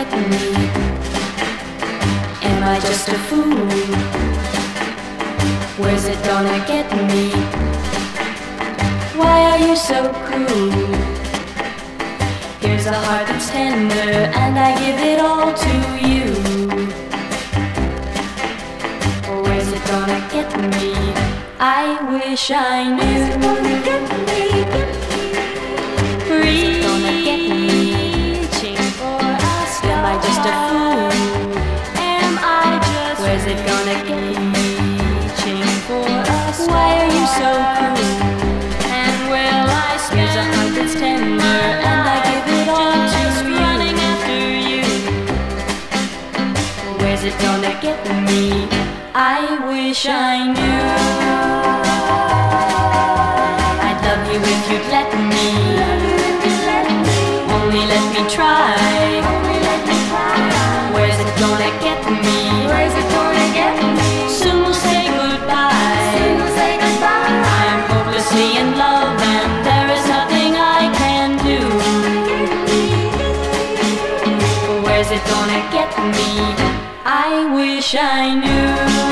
get me? Am I just a fool? Where's it gonna get me? Why are you so cruel? Here's a heart that's tender, and I give it all to you. Where's it gonna get me? I wish I knew. Where's it gonna get me? Reaching for a star. Am I just a fool? Am I just? Where's it gonna get me? Reaching for a star. Why are you so cruel? And will I spend? Here's a heart that's tender, and I give it all to you. Running after you. Where's it gonna get me? I wish I knew. I'd love you if you'd let me. Only let me try. Where's it gonna get me? Where's it gonna get me? Soon we'll say goodbye. I'm hopelessly in love, and there is nothing I can do. Where's it gonna get me? I wish I knew.